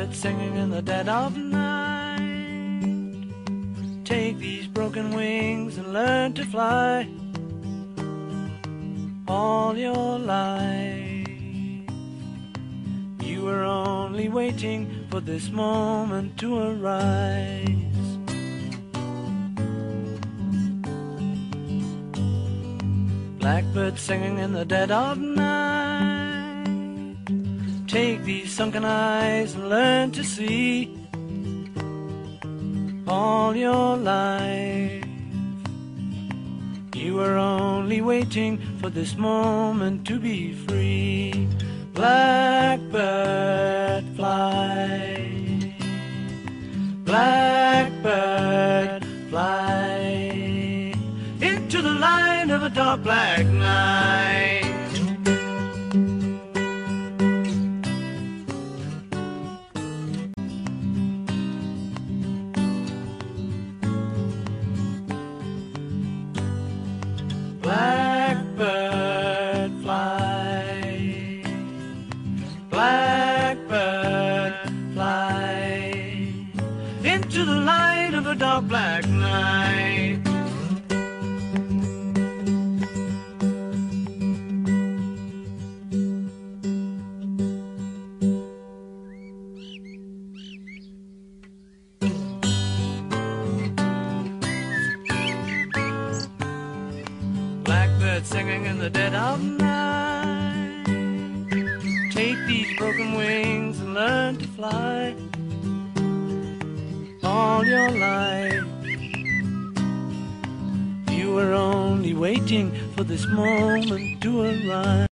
Blackbird singing in the dead of night. Take these broken wings and learn to fly. All your life you were only waiting for this moment to arise. Blackbird singing in the dead of night. Take these sunken eyes and learn to see. All your life you were only waiting for this moment to be free. Blackbird fly, blackbird fly, into the light of a dark black night. Blackbird fly, blackbird fly, into the light of a dark black night. Blackbird singing in the dead of night. Take these broken wings and learn to fly. All your life you were only waiting for this moment to arrive.